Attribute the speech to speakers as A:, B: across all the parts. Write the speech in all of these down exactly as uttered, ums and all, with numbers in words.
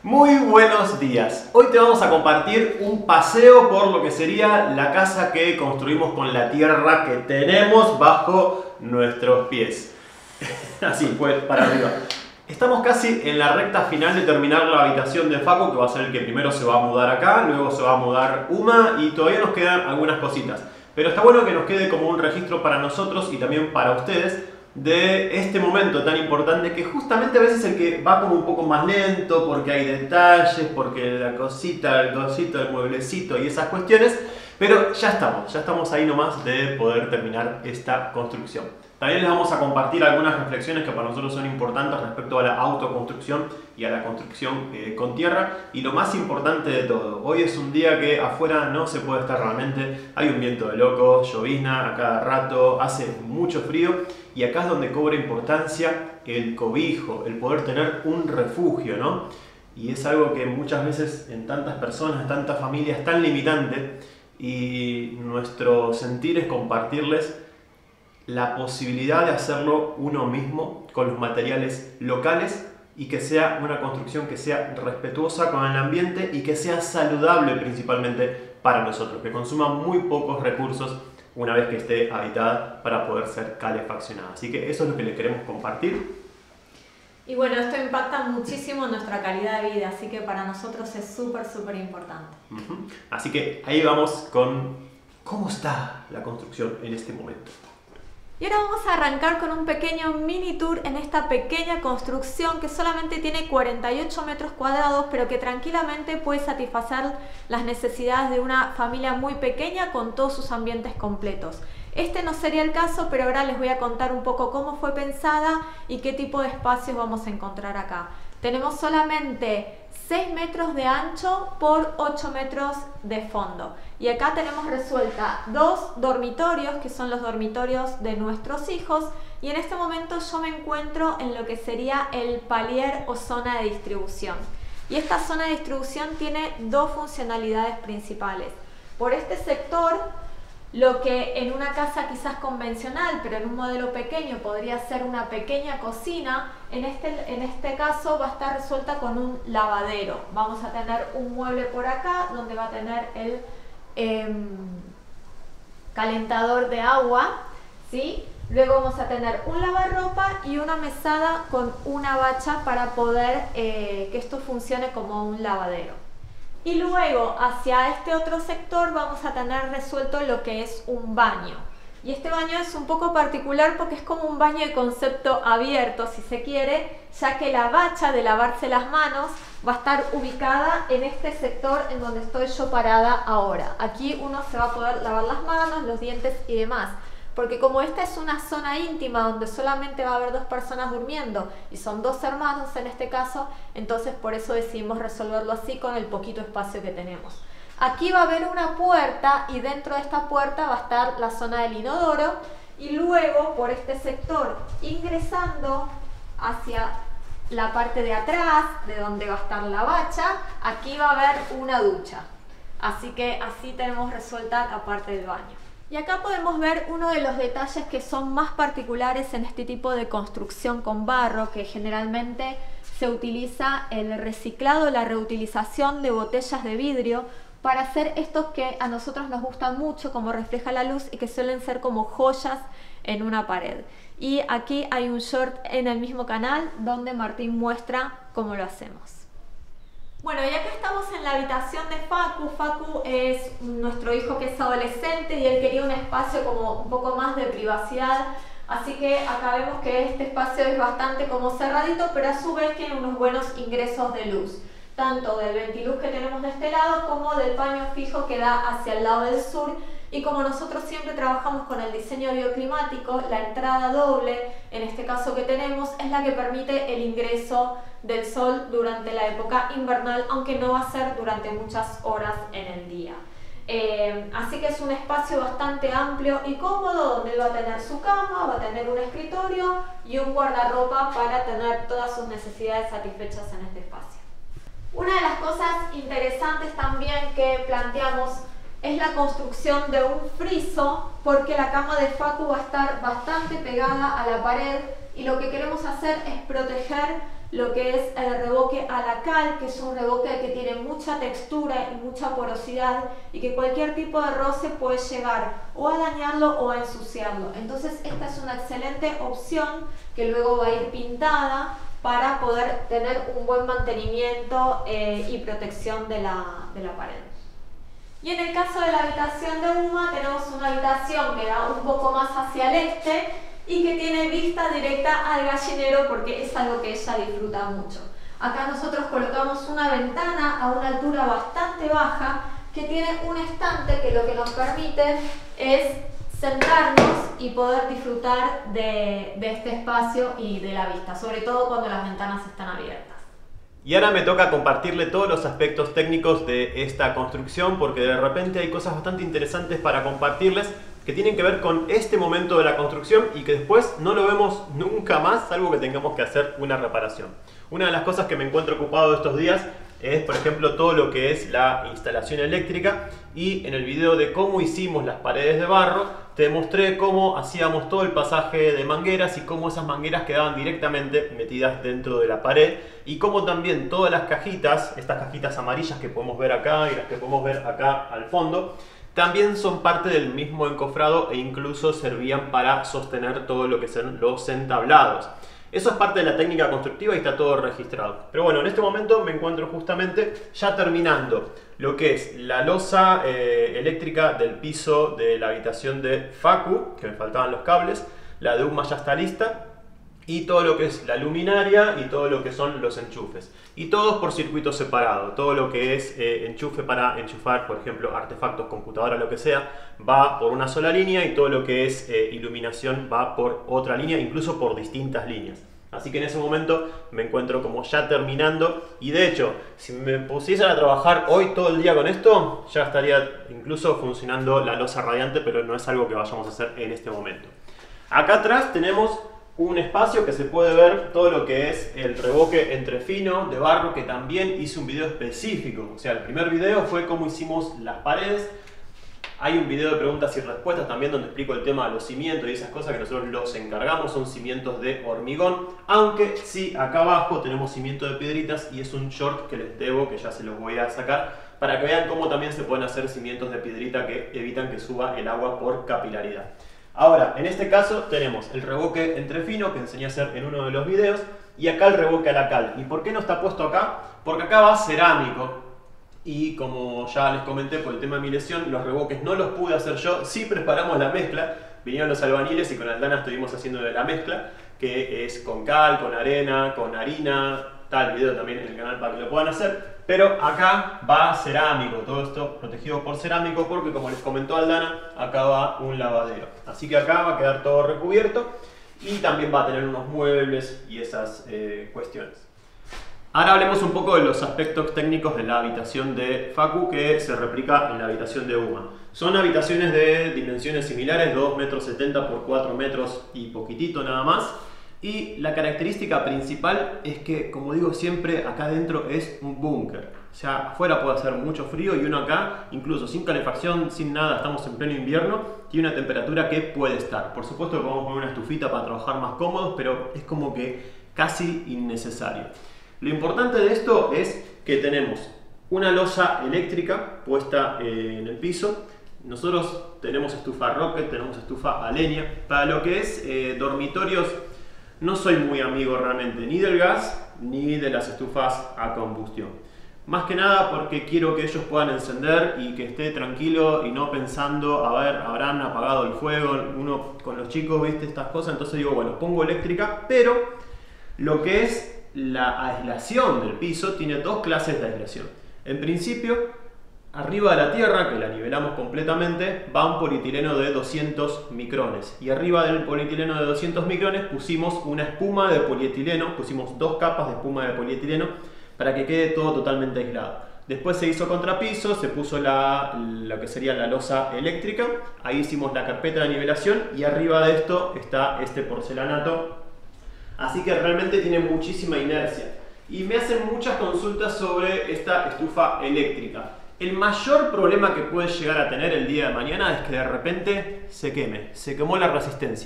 A: Muy buenos días. Hoy te vamos a compartir un paseo por lo que sería la casa que construimos con la tierra que tenemos bajo nuestros pies. Así, pues para arriba. Estamos casi en la recta final de terminar la habitación de Facu, que va a ser el que primero se va a mudar acá, luego se va a mudar Uma y todavía nos quedan algunas cositas. Pero está bueno que nos quede como un registro para nosotros y también para ustedes de este momento tan importante, que justamente a veces es el que va como un poco más lento porque hay detalles, porque la cosita, el cosito, el mueblecito y esas cuestiones, pero ya estamos, ya estamos ahí nomás de poder terminar esta construcción. También les vamos a compartir algunas reflexiones que para nosotros son importantes respecto a la autoconstrucción y a la construcción eh, con tierra. Y lo más importante de todo, hoy es un día que afuera no se puede estar realmente, hay un viento de loco, llovizna a cada rato, hace mucho frío y acá es donde cobra importancia el cobijo, el poder tener un refugio, ¿no? Y es algo que muchas veces en tantas personas, en tantas familias es tan limitante, y nuestro sentir es compartirles la posibilidad de hacerlo uno mismo con los materiales locales y que sea una construcción que sea respetuosa con el ambiente y que sea saludable principalmente para nosotros, que consuma muy pocos recursos una vez que esté habitada para poder ser calefaccionada. Así que eso es lo que les queremos compartir.
B: Y bueno, esto impacta muchísimo en nuestra calidad de vida, así que para nosotros es súper, súper importante.
A: Uh-huh. Así que ahí vamos con cómo está la construcción en este momento.
B: Y ahora vamos a arrancar con un pequeño mini tour en esta pequeña construcción que solamente tiene cuarenta y ocho metros cuadrados, pero que tranquilamente puede satisfacer las necesidades de una familia muy pequeña con todos sus ambientes completos. Este no sería el caso, pero ahora les voy a contar un poco cómo fue pensada y qué tipo de espacios vamos a encontrar acá. Tenemos solamente seis metros de ancho por ocho metros de fondo. Y acá tenemos resuelta dos dormitorios, que son los dormitorios de nuestros hijos. Y en este momento yo me encuentro en lo que sería el palier o zona de distribución. Y esta zona de distribución tiene dos funcionalidades principales. Por este sector, lo que en una casa quizás convencional, pero en un modelo pequeño podría ser una pequeña cocina, en este, en este caso va a estar resuelta con un lavadero. Vamos a tener un mueble por acá donde va a tener el eh, calentador de agua, ¿sí? Luego vamos a tener un lavarropa y una mesada con una bacha para poder eh, que esto funcione como un lavadero. Y luego hacia este otro sector vamos a tener resuelto lo que es un baño. Y este baño es un poco particular porque es como un baño de concepto abierto, si se quiere, ya que la bacha de lavarse las manos va a estar ubicada en este sector en donde estoy yo parada ahora. Aquí uno se va a poder lavar las manos, los dientes y demás. Porque como esta es una zona íntima donde solamente va a haber dos personas durmiendo y son dos hermanos en este caso, entonces por eso decidimos resolverlo así con el poquito espacio que tenemos. Aquí va a haber una puerta y dentro de esta puerta va a estar la zona del inodoro y luego por este sector ingresando hacia la parte de atrás de donde va a estar la bacha, aquí va a haber una ducha. Así que así tenemos resuelta la parte del baño. Y acá podemos ver uno de los detalles que son más particulares en este tipo de construcción con barro, que generalmente se utiliza el reciclado, la reutilización de botellas de vidrio para hacer estos que a nosotros nos gustan mucho, como refleja la luz y que suelen ser como joyas en una pared. Y aquí hay un short en el mismo canal donde Martín muestra cómo lo hacemos. Bueno, y acá estamos en la habitación de Facu. Facu es nuestro hijo que es adolescente y él quería un espacio como un poco más de privacidad. Así que acá vemos que este espacio es bastante como cerradito, pero a su vez tiene unos buenos ingresos de luz. Tanto del ventiluz que tenemos de este lado como del paño fijo que da hacia el lado del sur. Y como nosotros siempre trabajamos con el diseño bioclimático, la entrada doble, en este caso que tenemos, es la que permite el ingreso del sol durante la época invernal, aunque no va a ser durante muchas horas en el día. Eh, así que es un espacio bastante amplio y cómodo, donde él va a tener su cama, va a tener un escritorio y un guardarropa para tener todas sus necesidades satisfechas en este espacio. Una de las cosas interesantes también que planteamos es la construcción de un friso, porque la cama de Facu va a estar bastante pegada a la pared y lo que queremos hacer es proteger lo que es el revoque a la cal, que es un revoque que tiene mucha textura y mucha porosidad y que cualquier tipo de roce puede llegar o a dañarlo o a ensuciarlo. Entonces esta es una excelente opción que luego va a ir pintada para poder tener un buen mantenimiento eh, y protección de la, de la pared. Y en el caso de la habitación de Uma tenemos una habitación que da un poco más hacia el este y que tiene vista directa al gallinero porque es algo que ella disfruta mucho. Acá nosotros colocamos una ventana a una altura bastante baja que tiene un estante que lo que nos permite es sentarnos y poder disfrutar de, de este espacio y de la vista, sobre todo cuando las ventanas están abiertas.
A: Y ahora me toca compartirle todos los aspectos técnicos de esta construcción porque de repente hay cosas bastante interesantes para compartirles que tienen que ver con este momento de la construcción y que después no lo vemos nunca más, salvo que tengamos que hacer una reparación. Una de las cosas que me encuentro ocupado estos días es, por ejemplo, todo lo que es la instalación eléctrica, y en el video de cómo hicimos las paredes de barro te mostré cómo hacíamos todo el pasaje de mangueras y cómo esas mangueras quedaban directamente metidas dentro de la pared, y cómo también todas las cajitas, estas cajitas amarillas que podemos ver acá y las que podemos ver acá al fondo, también son parte del mismo encofrado e incluso servían para sostener todo lo que son los entablados. Eso es parte de la técnica constructiva y está todo registrado. Pero bueno, en este momento me encuentro justamente ya terminando lo que es la losa eh, eléctrica del piso de la habitación de Facu, que me faltaban los cables. La de Uma ya está lista. Y todo lo que es la luminaria y todo lo que son los enchufes. Y todos por circuito separado. Todo lo que es eh, enchufe para enchufar, por ejemplo, artefactos, computadora, lo que sea, va por una sola línea, y todo lo que es eh, iluminación va por otra línea, incluso por distintas líneas. Así que en ese momento me encuentro como ya terminando, y de hecho, si me pusiesen a trabajar hoy todo el día con esto, ya estaría incluso funcionando la losa radiante, pero no es algo que vayamos a hacer en este momento. Acá atrás tenemos un espacio que se puede ver todo lo que es el revoque entrefino de barro, que también hice un video específico. O sea, el primer video fue cómo hicimos las paredes. Hay un video de preguntas y respuestas también donde explico el tema de los cimientos y esas cosas que nosotros los encargamos. Son cimientos de hormigón, aunque sí, acá abajo tenemos cimiento de piedritas, y es un short que les debo, que ya se los voy a sacar, para que vean cómo también se pueden hacer cimientos de piedrita que evitan que suba el agua por capilaridad. Ahora, en este caso tenemos el revoque entrefino que enseñé a hacer en uno de los videos, y acá el revoque a la cal. ¿Y por qué no está puesto acá? Porque acá va cerámico, y como ya les comenté por el tema de mi lesión, los revoques no los pude hacer yo. Sí preparamos la mezcla, vinieron los albañiles y con Aldana estuvimos haciendo la mezcla, que es con cal, con arena, con harina. Está el video también en el canal para que lo puedan hacer. Pero acá va cerámico, todo esto protegido por cerámico, porque como les comentó Aldana, acá va un lavadero. Así que acá va a quedar todo recubierto, y también va a tener unos muebles y esas eh, cuestiones. Ahora hablemos un poco de los aspectos técnicos de la habitación de Facu, que se replica en la habitación de Uma. Son habitaciones de dimensiones similares, dos metros setenta por cuatro metros y poquitito nada más. Y la característica principal es que, como digo siempre, acá adentro es un búnker. O sea, afuera puede hacer mucho frío, y uno acá, incluso sin calefacción, sin nada, estamos en pleno invierno, tiene una temperatura que puede estar. Por supuesto que podemos poner una estufita para trabajar más cómodos, pero es como que casi innecesario. Lo importante de esto es que tenemos una losa eléctrica puesta eh, en el piso. Nosotros tenemos estufa rocket, tenemos estufa a leña. Para lo que es eh, dormitorios, no soy muy amigo realmente ni del gas ni de las estufas a combustión. Más que nada porque quiero que ellos puedan encender y que esté tranquilo y no pensando, a ver, habrán apagado el fuego. Uno con los chicos, viste, estas cosas. Entonces digo, bueno, pongo eléctrica, pero lo que es la aislación del piso tiene dos clases de aislación. En principio, arriba de la tierra, que la nivelamos completamente, va un polietileno de doscientos micrones. Y arriba del polietileno de doscientos micrones pusimos una espuma de polietileno, pusimos dos capas de espuma de polietileno para que quede todo totalmente aislado. Después se hizo contrapiso, se puso la, lo que sería la losa eléctrica, ahí hicimos la carpeta de nivelación, y arriba de esto está este porcelanato. Así que realmente tiene muchísima inercia. Y me hacen muchas consultas sobre esta estufa eléctrica. El mayor problema que puede llegar a tener el día de mañana es que de repente se queme, se quemó la resistencia.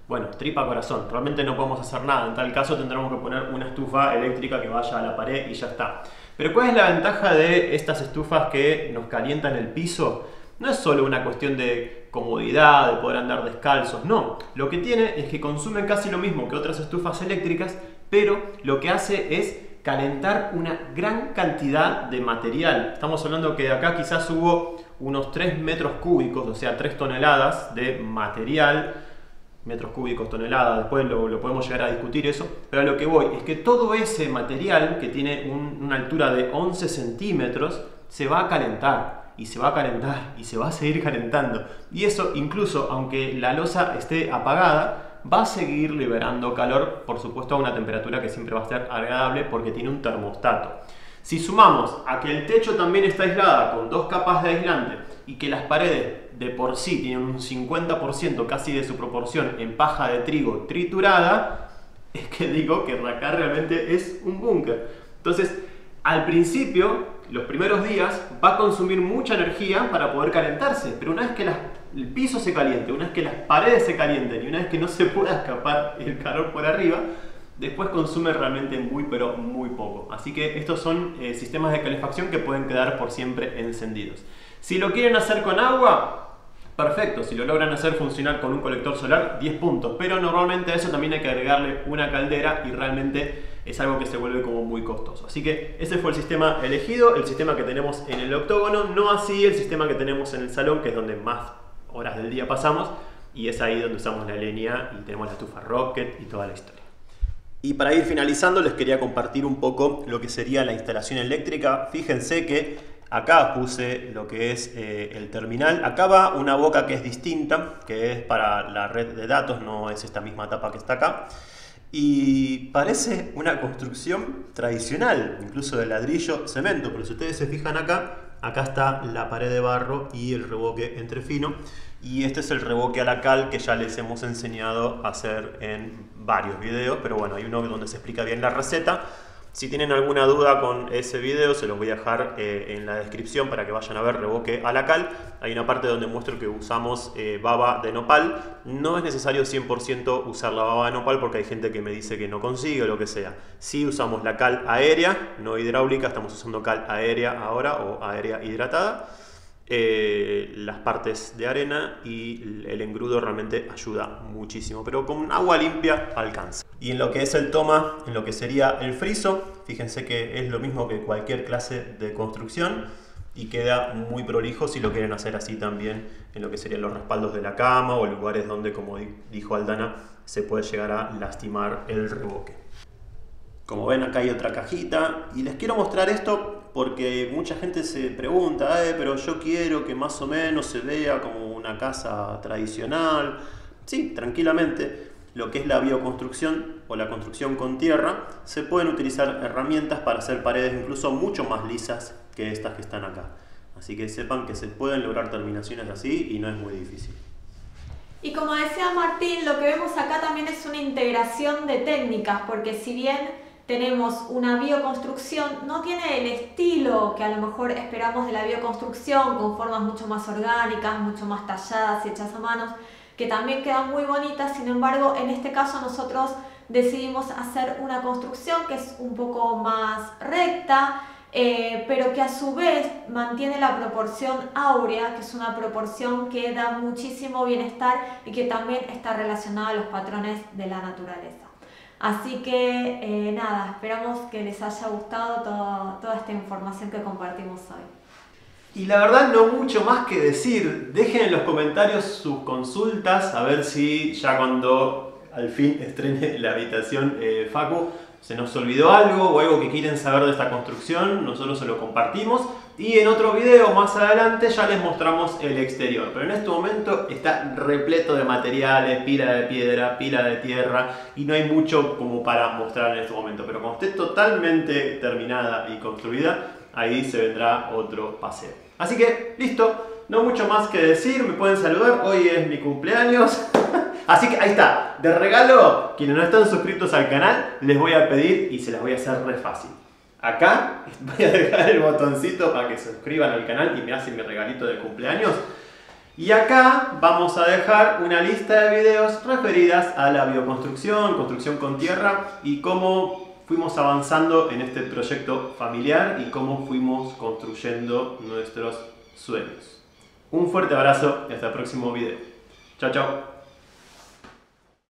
A: bueno, tripa corazón, realmente no podemos hacer nada. En tal caso tendremos que poner una estufa eléctrica que vaya a la pared y ya está. Pero ¿cuál es la ventaja de estas estufas que nos calientan el piso? No es solo una cuestión de comodidad, de poder andar descalzos, no. Lo que tiene es que consumen casi lo mismo que otras estufas eléctricas, pero lo que hace es calentar una gran cantidad de material. Estamos hablando que acá quizás hubo unos tres metros cúbicos, o sea, tres toneladas de material. Metros cúbicos, toneladas, después lo, lo podemos llegar a discutir eso, pero a lo que voy es que todo ese material que tiene un, una altura de once centímetros se va a calentar. Y se va a calentar y se va a seguir calentando. Y eso, incluso aunque la losa esté apagada, va a seguir liberando calor, por supuesto a una temperatura que siempre va a ser agradable porque tiene un termostato. Si sumamos a que el techo también está aislada con dos capas de aislante y que las paredes de por sí tienen un cincuenta por ciento casi de su proporción en paja de trigo triturada, es que digo que acá realmente es un búnker. Entonces, al principio, los primeros días, va a consumir mucha energía para poder calentarse, pero una vez que las, el piso se caliente, una vez que las paredes se calienten y una vez que no se pueda escapar el calor por arriba, después consume realmente muy pero muy poco. Así que estos son eh, sistemas de calefacción que pueden quedar por siempre encendidos. Si lo quieren hacer con agua, perfecto. Si lo logran hacer funcionar con un colector solar, diez puntos. Pero normalmente a eso también hay que agregarle una caldera y realmente es algo que se vuelve como muy costoso. Así que ese fue el sistema elegido, el sistema que tenemos en el octógono, no así el sistema que tenemos en el salón, que es donde más horas del día pasamos, y es ahí donde usamos la leña y tenemos la estufa Rocket y toda la historia. Y para ir finalizando les quería compartir un poco lo que sería la instalación eléctrica. Fíjense que acá puse lo que es eh, el terminal. Acá va una boca que es distinta, que es para la red de datos, no es esta misma tapa que está acá. Y parece una construcción tradicional, incluso de ladrillo, cemento, pero si ustedes se fijan acá, acá está la pared de barro y el revoque entrefino, y este es el revoque a la cal que ya les hemos enseñado a hacer en varios videos, pero bueno, hay uno donde se explica bien la receta. Si tienen alguna duda con ese video, se los voy a dejar eh, en la descripción para que vayan a ver revoque a la cal. Hay una parte donde muestro que usamos eh, baba de nopal. No es necesario cien por ciento usar la baba de nopal porque hay gente que me dice que no consigue o lo que sea. Sí usamos la cal aérea, no hidráulica, estamos usando cal aérea ahora o aérea hidratada. Eh, las partes de arena y el engrudo realmente ayuda muchísimo, pero con agua limpia alcanza. Y en lo que es el toma, en lo que sería el friso, fíjense que es lo mismo que cualquier clase de construcción y queda muy prolijo si lo quieren hacer así también en lo que serían los respaldos de la cama o lugares donde, como dijo Aldana, se puede llegar a lastimar el revoque. Como ven, acá hay otra cajita y les quiero mostrar esto porque mucha gente se pregunta, eh, pero yo quiero que más o menos se vea como una casa tradicional. Sí, tranquilamente, lo que es la bioconstrucción o la construcción con tierra, se pueden utilizar herramientas para hacer paredes incluso mucho más lisas que estas que están acá. Así que sepan que se pueden lograr terminaciones así y no es muy difícil.
B: Y como decía Martín, lo que vemos acá también es una integración de técnicas, porque si bien tenemos una bioconstrucción, no tiene el estilo que a lo mejor esperamos de la bioconstrucción, con formas mucho más orgánicas, mucho más talladas y hechas a manos, que también quedan muy bonitas. Sin embargo, en este caso nosotros decidimos hacer una construcción que es un poco más recta, eh, pero que a su vez mantiene la proporción áurea, que es una proporción que da muchísimo bienestar y que también está relacionada a los patrones de la naturaleza. Así que eh, nada, esperamos que les haya gustado todo, toda esta información que compartimos hoy.
A: Y la verdad no mucho más que decir. Dejen en los comentarios sus consultas, a ver si ya cuando al fin estrene la habitación eh, Facu se nos olvidó algo o algo que quieren saber de esta construcción, nosotros se lo compartimos. Y en otro video más adelante ya les mostramos el exterior. Pero en este momento está repleto de materiales, pila de piedra, pila de tierra. Y no hay mucho como para mostrar en este momento. Pero cuando esté totalmente terminada y construida, ahí se vendrá otro paseo. Así que, listo. No mucho más que decir. Me pueden saludar. Hoy es mi cumpleaños. Así que ahí está. De regalo, quienes no están suscritos al canal, les voy a pedir y se las voy a hacer re fácil. Acá voy a dejar el botoncito para que se suscriban al canal y me hacen mi regalito de cumpleaños. Y acá vamos a dejar una lista de videos referidas a la bioconstrucción, construcción con tierra y cómo fuimos avanzando en este proyecto familiar y cómo fuimos construyendo nuestros sueños. Un fuerte abrazo y hasta el próximo video. Chao, chao.